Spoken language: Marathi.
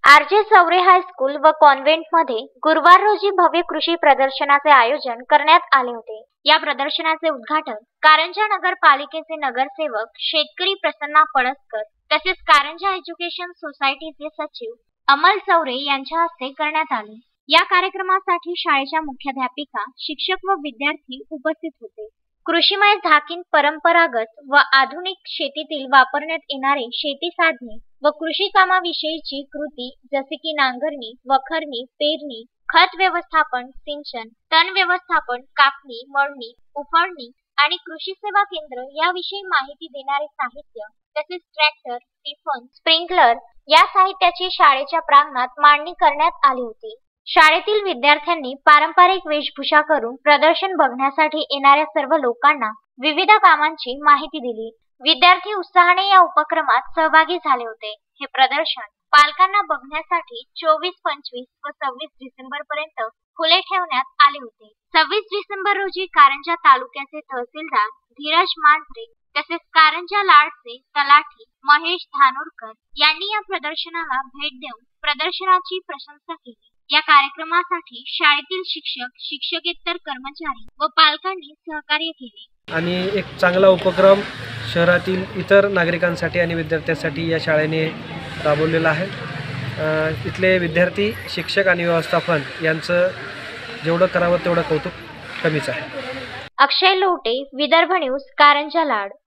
आर.जे. चौरे हायस्कूल व कॉन्व्हेंटमध्ये गुरुवार रोजी भव्य कृषी प्रदर्शनाचे आयोजन करण्यात आले होते। या प्रदर्शनाचे उद्घाटन कारंजा नगरपालिकेचे नगरसेवक शेतकरी प्रसन्ना पळसकर तसेच कारंजा एज्युकेशन सोसायटीचे सचिव अमल चौरे यांच्या हस्ते करण्यात आले। या कार्यक्रमासाठी शाळेच्या मुख्याध्यापिका, शिक्षक व विद्यार्थी उपस्थित होते। कृषीमय झाकीन परंपरागत व आधुनिक शेतीतील वापरण्यात येणारे शेती साधने व कृषी कामाविषयीची कृती जसे की नांगरणी, वखरणी, पेरणी, खत व्यवस्थापन, सिंचन, तण व्यवस्थापन, कापणी, मळणी, उफणणी आणि कृषी सेवा केंद्र याविषयी माहिती देणारे साहित्य तसेच ट्रॅक्टर, टिफन, स्प्रिंकलर या साहित्याची शाळेच्या प्रांगणात मांडणी करण्यात आली होती। शाळेतील विद्यार्थ्यांनी पारंपरिक वेशभूषा करून प्रदर्शन बघण्यासाठी येणाऱ्या सर्व लोकांना विविध कामांची माहिती दिली। विद्यार्थी उत्साहाने या उपक्रमात सहभागी झाले होते। हे प्रदर्शन पालकांना बघण्यासाठी 24, 25 व 26 डिसेंबर पर्यंत खुले ठेवण्यात आले होते। 26 डिसेंबर रोजी कारंजा तालुक्याचे तहसीलदार धीरज मांजरे तसेच कारंजा लाडचे तलाठी महेश धानोरकर यांनी या प्रदर्शनाला भेट देऊन प्रदर्शनाची प्रशंसा केली। या कार्यक्रमासाठी शाळेतील शिक्षक, शिक्षकेतर कर्मचारी व पालकांनी सहकार्य केले आणि एक चांगला उपक्रम शहरातील इतर नागरिकांसाठी आणि विद्यार्थ्यांसाठी या शाळेने राबवलेला आहे। इथले विद्यार्थी, शिक्षक आणि व्यवस्थापन यांचं जेवढं करावं तेवढं कौतुक कमीच आहे। अक्षय लोटे, विदर्भ न्यूज, कारंजा लाड।